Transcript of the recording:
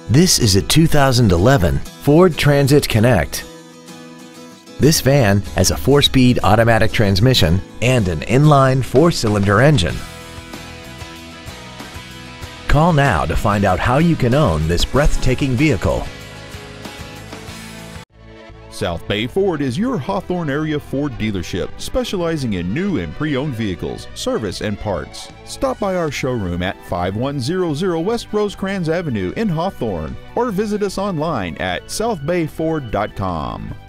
This is a 2011 Ford Transit Connect. This van has a 4-speed automatic transmission and an inline 4-cylinder engine. Call now to find out how you can own this breathtaking vehicle. South Bay Ford is your Hawthorne area Ford dealership, specializing in new and pre-owned vehicles, service, and parts. Stop by our showroom at 5100 West Rosecrans Avenue in Hawthorne, or visit us online at southbayford.com.